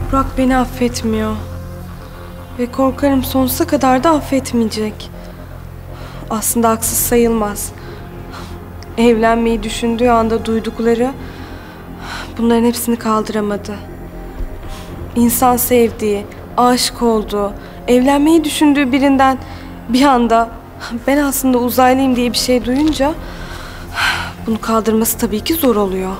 Burak beni affetmiyor. Ve korkarım sonsuza kadar da affetmeyecek. Aslında haksız sayılmaz. Evlenmeyi düşündüğü anda duydukları bunların hepsini kaldıramadı. İnsan sevdiği, aşık olduğu, evlenmeyi düşündüğü birinden bir anda ben aslında uzaylıyım diye bir şey duyunca bunu kaldırması tabii ki zor oluyor.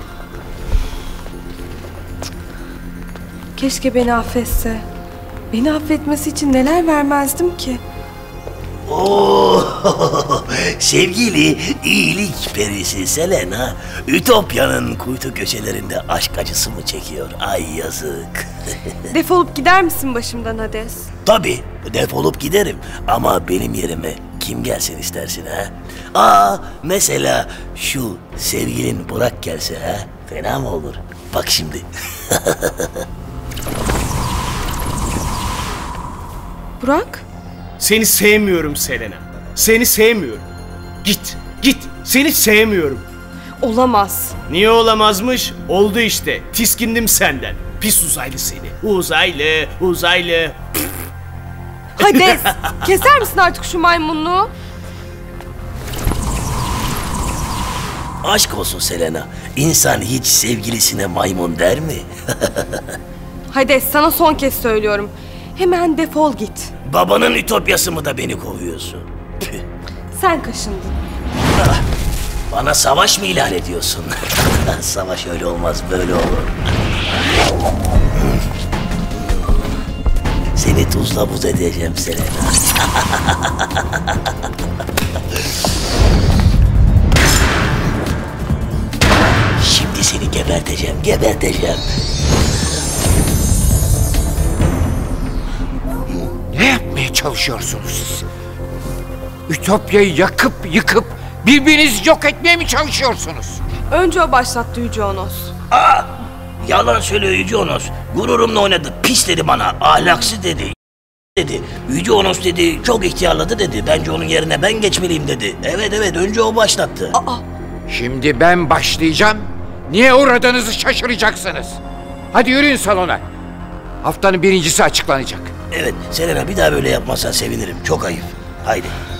Keşke beni affetse. Beni affetmesi için neler vermezdim ki? Oo, sevgili iyilik perisi Selena, Ütopya'nın kuytu köşelerinde aşk acısı mı çekiyor? Ay yazık. Defolup gider misin başımdan Hades? Tabii, defolup giderim ama benim yerime kim gelsin istersin ha? Mesela şu sevgilin Burak gelse ha? Fena mı olur? Bak şimdi. Burak? Seni sevmiyorum Selena. Seni sevmiyorum. Git, git. Seni sevmiyorum. Olamaz. Niye olamazmış? Oldu işte. Tiskindim senden. Pis uzaylı seni. Uzaylı, uzaylı. Hades! Keser misin artık şu maymunluğu? Aşk olsun Selena. İnsan hiç sevgilisine maymun der mi? Hades, sana son kez söylüyorum. Hemen defol git. Babanın ütopyası mı da beni kovuyorsun? Sen kaşındın. Bana savaş mı ilan ediyorsun? Savaş öyle olmaz, böyle olur. Seni tuzla buz edeceğim Selena. Şimdi seni geberteceğim, geberteceğim. Ne yapmaya çalışıyorsunuz siz? Ütopya'yı yakıp yıkıp birbirinizi yok etmeye mi çalışıyorsunuz? Önce o başlattı Yüce Onos. Yalan söylüyor Yüce Onos. Gururumla oynadı, pis dedi bana, ahlaksız dedi. Yüce Onos dedi, çok ihtiyarladı dedi. Bence onun yerine ben geçmeliyim dedi. Evet, önce o başlattı. Şimdi ben başlayacağım. Niye uğradığınızı şaşıracaksınız. Hadi yürüyün salona. Haftanın birincisi açıklanacak. Evet, Selena bir daha böyle yapmazsan sevinirim. Çok ayıp. Haydi.